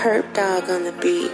Purpdogg on the beat.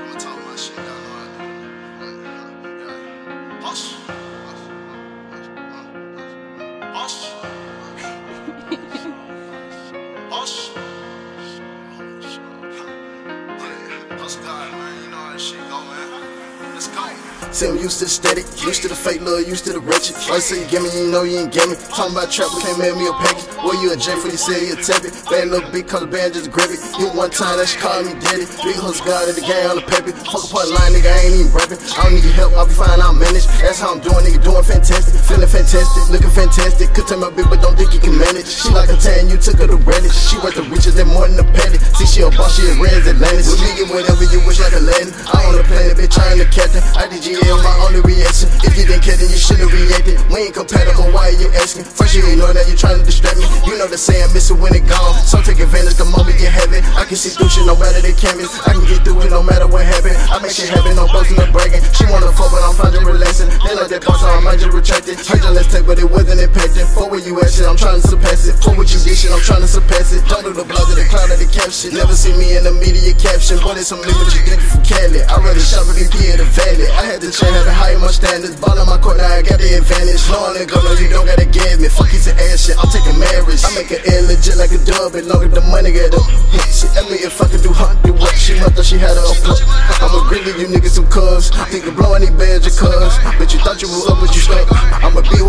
See, I'm used to the static, used to the fake love, used to the wretched. Why you say you get me, you know you ain't get me. Talking about trap, we can't mail me a package. Well, you a J for you say you a tablet. Bad little big color band, just grab it. Hit one time, that she called me daddy. Big hustle god in the game, on the paper. Fuck apart line, nigga, I ain't even rapping. I don't need your help, I'll be fine, I'll manage. That's how I'm doing, nigga, doing fantastic. Feeling fantastic, looking fantastic. Could tell my bitch, but don't think you can manage. She like a tan, you took her to relish. She worth the riches, that more than a penny. See, she a boss, she a red as Atlantis. We get whatever you wish like Aladdin. I on the planet, bitch, I ain't the captain. IDGL, my only reaction. If you didn't care, then you should've reacted. We ain't compatible, why are you asking? First you ignore that you trying to distract me. You know the saying, miss it when it gone. So take advantage the moment you have it. I can see through shit no matter the canvas. I can get through it no matter what happen. I make shit happen, no boasting or bragging. She wanna fuck, but I'm fine just relaxing. They like that boss, so I might just retract it. Heard your let's take, but it wasn't impacting. Fuck where you at shit, I'm trying to surpass it. Fuck what you get shit, I'm trying to surpass it. Don't do the blog of the cloud of the caption. Never see me in the media caption. But it's some niggas you think you from Cali. I rather shop at VP at the Valley. I had to change, had to hire my standards. Ball on my court, now I got the advantage. Knowing it go, no, you don't gotta give me. Fuck you to ass shit, I'm taking marriage. I make it ill legit like a dub, and longer the money get up. She asked me if I could do do what she must thought she had her up. I'ma agree with you niggas some cuz. Think of blowing these badge of cuz. But you thought you was up, but you stuck. I'ma be